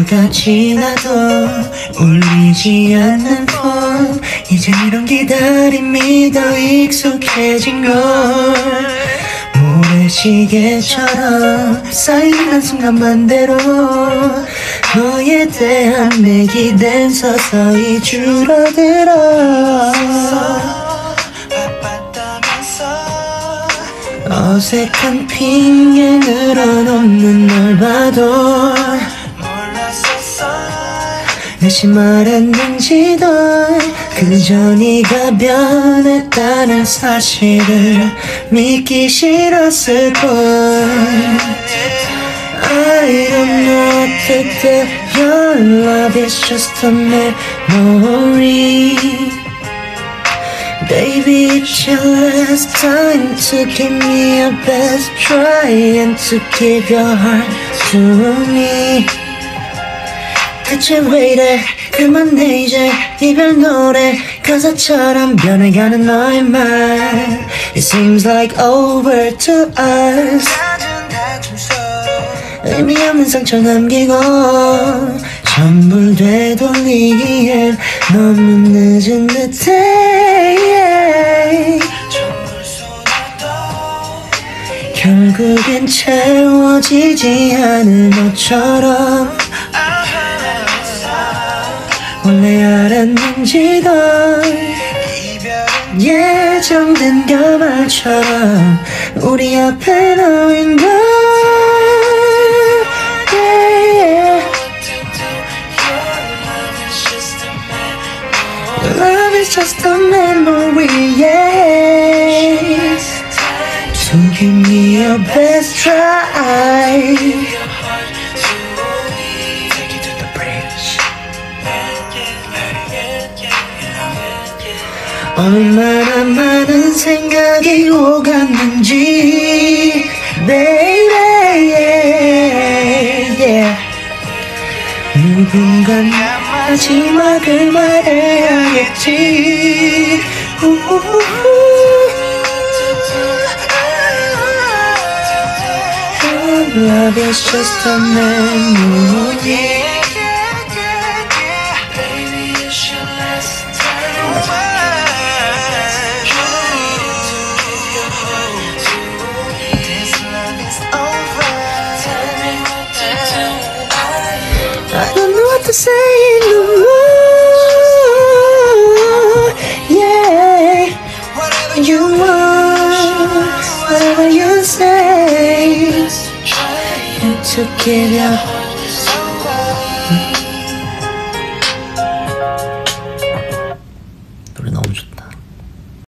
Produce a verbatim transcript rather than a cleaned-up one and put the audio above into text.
하루가 지나도 울리지 않는 폰 이제 이런 기다림이 더 익숙해진 걸 모래시계처럼 쌓이는 한순간만대로 너에 대한 내 기댄 서서히 줄어들어 어색한 핑계으로 넘는 널 봐도 다시 말했는지도 그저 네가 변했다는 사실을 믿기 싫었을걸 I don't know what to do Your love is just a memory Baby, it's your last time to give me your best try and to give your heart to me. 대체 왜 이래 그만해 이제 이별 노래 가사처럼 변해가는 너의 말 It seems like over to us 의미 없는 상처 남기고 전부 되돌리기엔 너무 늦은 듯해 결국엔 채워지지 않을 것처럼 원래 알았는지도 예정된 결말처럼 우리 앞에 놓인 걸 Love is just a memory, yeah. So give me your best try. Take it to the bridge. 얼마나 많은 생각이 오갔는지, baby, yeah, yeah. 누군가 마지막을 말해야겠지 Love is just a memory Baby, it's your last time This love is over I don't know what to say no more Yeah Whatever you want Whatever you say You took it out